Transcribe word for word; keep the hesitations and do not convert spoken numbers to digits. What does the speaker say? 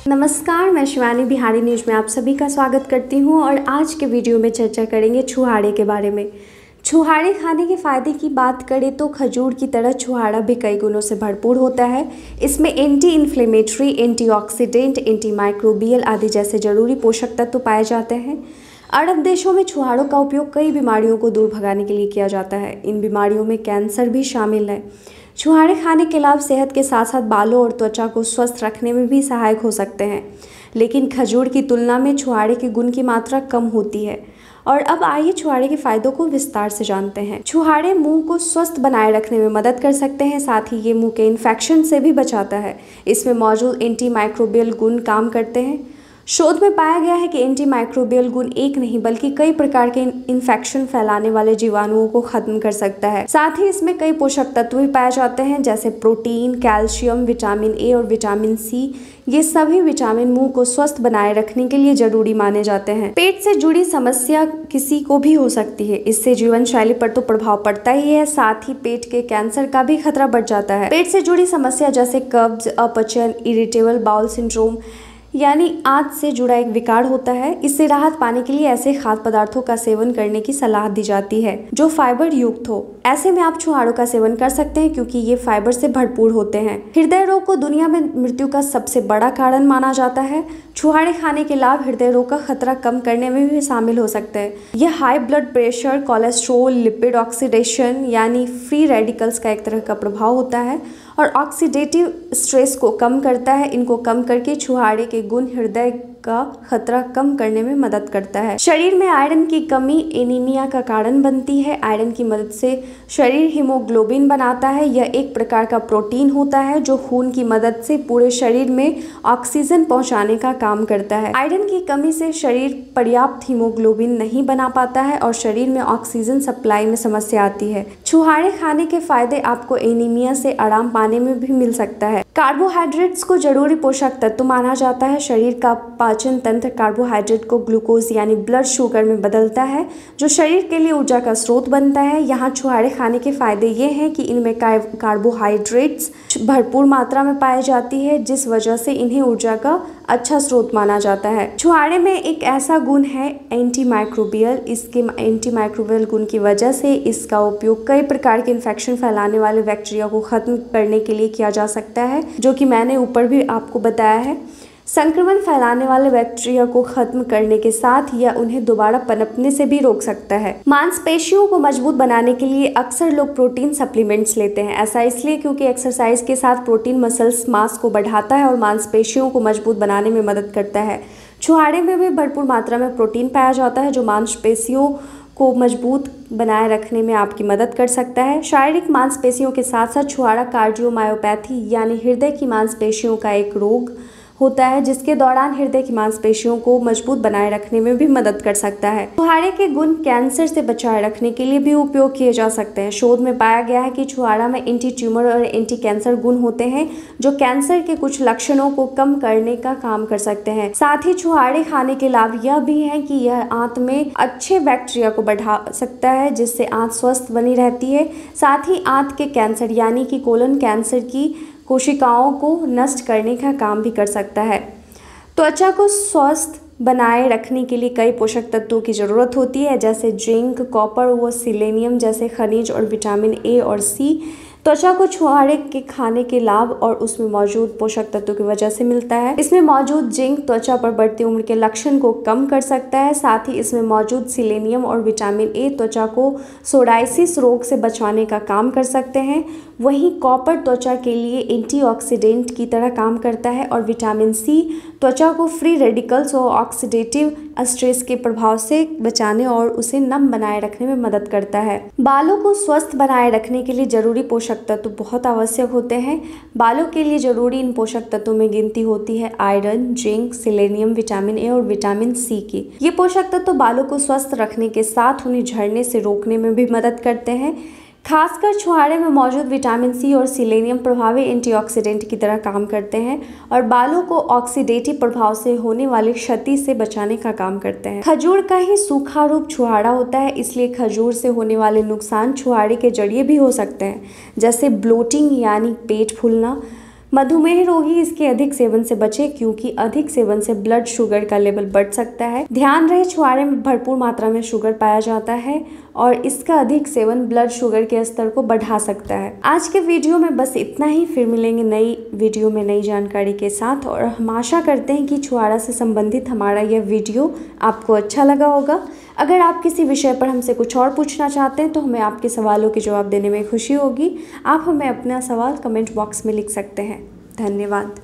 नमस्कार, मैं शिवानी बिहारी न्यूज़ में आप सभी का स्वागत करती हूं और आज के वीडियो में चर्चा करेंगे छुहाड़े के बारे में। छुहाड़े खाने के फ़ायदे की बात करें तो खजूर की तरह छुहाड़ा भी कई गुणों से भरपूर होता है। इसमें anti inflammatory, antioxidant, anti microbial आदि जैसे जरूरी पोषक तत्व पाए जाते हैं। अरब देशों में छुहाड़ों का उपयोग कई बीमारियों को दूर भगाने के लिए किया जाता है। इन बीमारियों में कैंसर भी शामिल है। छुहाड़े खाने के लाभ सेहत के साथ साथ बालों और त्वचा को स्वस्थ रखने में भी सहायक हो सकते हैं, लेकिन खजूर की तुलना में छुहाड़े के गुण की मात्रा कम होती है। और अब आइए छुहाड़े के फायदों को विस्तार से जानते हैं। छुहाड़े मुंह को स्वस्थ बनाए रखने में मदद कर सकते हैं, साथ ही ये मुंह के इन्फेक्शन से भी बचाता है। इसमें मौजूद एंटी माइक्रोबियल गुण काम करते हैं। शोध में पाया गया है कि एंटी माइक्रोबियल गुण एक नहीं बल्कि कई प्रकार के इन्फेक्शन फैलाने वाले जीवाणुओं को खत्म कर सकता है। साथ ही इसमें कई पोषक तत्व भी पाए जाते हैं, जैसे प्रोटीन, कैल्शियम, विटामिन ए और विटामिन सी। ये सभी विटामिन मुंह को स्वस्थ बनाए रखने के लिए जरूरी माने जाते हैं। पेट से जुड़ी समस्या किसी को भी हो सकती है, इससे जीवन शैली पर तो प्रभाव पड़ता ही है, साथ ही पेट के कैंसर का भी खतरा बढ़ जाता है। पेट से जुड़ी समस्या जैसे कब्ज, अपचन, इरिटेबल बाउल सिंड्रोम यानी आंत से जुड़ा एक विकार होता है। इससे राहत पाने के लिए ऐसे खाद्य पदार्थों का सेवन करने की सलाह दी जाती है जो फाइबर युक्त हो। ऐसे में आप छुहाड़ों का सेवन कर सकते हैं क्योंकि ये फाइबर से भरपूर होते हैं। हृदय रोग को दुनिया में मृत्यु का सबसे बड़ा कारण माना जाता है। छुहाड़े खाने के लाभ हृदय रोग का खतरा कम करने में भी शामिल हो सकते हैं। यह high blood pressure, cholesterol, lipid oxidation यानी फ्री रेडिकल्स का एक तरह का प्रभाव होता है और ऑक्सीडेटिव स्ट्रेस को कम करता है। इनको कम करके छुहाड़े के गुण हृदय का खतरा कम करने में मदद करता है। शरीर में आयरन की कमी एनीमिया का कारण बनती है। आयरन की मदद से शरीर हीमोग्लोबिन बनाता है। यह एक प्रकार का प्रोटीन होता है जो खून की मदद से पूरे शरीर में ऑक्सीजन पहुंचाने का काम करता है। आयरन की कमी से शरीर पर्याप्त हीमोग्लोबिन नहीं बना पाता है और शरीर में ऑक्सीजन सप्लाई में समस्या आती है। छुहाड़े खाने के फायदे आपको एनीमिया से आराम पाने में भी मिल सकता है। कार्बोहाइड्रेट्स को जरूरी पोषक तत्व माना जाता है। शरीर का पाचन तंत्र कार्बोहाइड्रेट को ग्लूकोज यानी ब्लड शुगर में बदलता है, जो शरीर के लिए ऊर्जा का स्रोत बनता है। यहाँ छुहाड़े खाने के फायदे ये हैं कि इनमें कार्बोहाइड्रेट्स भरपूर मात्रा में पाई जाती है, जिस वजह से इन्हें ऊर्जा का अच्छा स्रोत माना जाता है। छुहाड़े में एक ऐसा गुण है एंटी माइक्रोबियल। इसके एंटी माइक्रोबियल गुण की वजह से इसका उपयोग कई प्रकार के इन्फेक्शन फैलाने वाले बैक्टीरिया को खत्म करने के लिए किया जा सकता है, जो कि मैंने ऊपर भी आपको बताया है। संक्रमण फैलाने वाले बैक्टीरिया को खत्म करने के साथ यह उन्हें दोबारा पनपने से भी रोक सकता है। मांसपेशियों को मजबूत बनाने के लिए अक्सर लोग प्रोटीन सप्लीमेंट्स लेते हैं। ऐसा इसलिए क्योंकि एक्सरसाइज के साथ प्रोटीन मसल्स मास को बढ़ाता है और मांसपेशियों को मजबूत बनाने में मदद करता है। छुहाड़े में भी भरपूर मात्रा में प्रोटीन पाया जाता है जो मांसपेशियों को मजबूत बनाए रखने में आपकी मदद कर सकता है। शारीरिक मांसपेशियों के साथ साथ छुहाड़ा कार्डियोमायोपैथी यानी हृदय की मांसपेशियों का एक रोग होता है, जिसके दौरान हृदय की मांसपेशियों को मजबूत बनाए रखने में भी मदद कर सकता है। छुहाड़े के गुण कैंसर से बचाए रखने के लिए भी उपयोग किए जा सकते हैं। शोध में पाया गया है कि छुहाड़ा में एंटी ट्यूमर और एंटी कैंसर गुण होते हैं जो कैंसर के कुछ लक्षणों को कम करने का काम कर सकते हैं। साथ ही छुहाड़े खाने के लाभ यह भी है कि यह आंत में अच्छे बैक्टीरिया को बढ़ा सकता है, जिससे आंत स्वस्थ बनी रहती है। साथ ही आंत के कैंसर यानी कि कोलन कैंसर की कोशिकाओं को नष्ट करने का काम भी कर सकता है। त्वचा को स्वस्थ बनाए रखने के लिए कई पोषक तत्वों की ज़रूरत होती है, जैसे जिंक, कॉपर व सिलेनियम जैसे खनिज और विटामिन ए और सी। त्वचा को छुहाड़े के खाने के लाभ और उसमें मौजूद पोषक तत्वों की वजह से मिलता है। इसमें मौजूद जिंक त्वचा पर बढ़ती उम्र के लक्षण को कम कर सकता है। साथ ही इसमें मौजूद सिलेनियम और विटामिन ए त्वचा को सोराइसिस रोग से बचाने का काम कर सकते हैं। वहीं कॉपर त्वचा के लिए एंटीऑक्सीडेंट की तरह काम करता है और विटामिन सी त्वचा को फ्री रेडिकल्स और ऑक्सीडेटिव स्ट्रेस के प्रभाव से बचाने और उसे नम बनाए रखने में मदद करता है। बालों को स्वस्थ बनाए रखने के लिए जरूरी पोषक तत्व बहुत आवश्यक होते हैं। बालों के लिए जरूरी इन पोषक तत्वों में गिनती होती है iron, zinc, selenium, vitamin A और विटामिन सी की। ये पोषक तत्व बालों को स्वस्थ रखने के साथ उन्हें झड़ने से रोकने में भी मदद करते हैं। खासकर छुहाड़े में मौजूद विटामिन सी और सिलेनियम प्रभावी एंटीऑक्सीडेंट की तरह काम करते हैं और बालों को ऑक्सीडेटिव प्रभाव से होने वाली क्षति से बचाने का काम करते हैं। खजूर का ही सूखा रूप छुहाड़ा होता है, इसलिए खजूर से होने वाले नुकसान छुहाड़े के जरिए भी हो सकते हैं, जैसे ब्लोटिंग यानी पेट फूलना, मधुमेह रोगी इसके अधिक सेवन से बचे, क्योंकि अधिक सेवन से ब्लड शुगर का लेवल बढ़ सकता है। ध्यान रहे, छुहारे में भरपूर मात्रा में शुगर पाया जाता है और इसका अधिक सेवन ब्लड शुगर के स्तर को बढ़ा सकता है। आज के वीडियो में बस इतना ही, फिर मिलेंगे नई वीडियो में नई जानकारी के साथ। और हम आशा करते हैं कि छुहारा से संबंधित हमारा यह वीडियो आपको अच्छा लगा होगा। अगर आप किसी विषय पर हमसे कुछ और पूछना चाहते हैं तो हमें आपके सवालों के जवाब देने में खुशी होगी। आप हमें अपना सवाल कमेंट बॉक्स में लिख सकते हैं। धन्यवाद।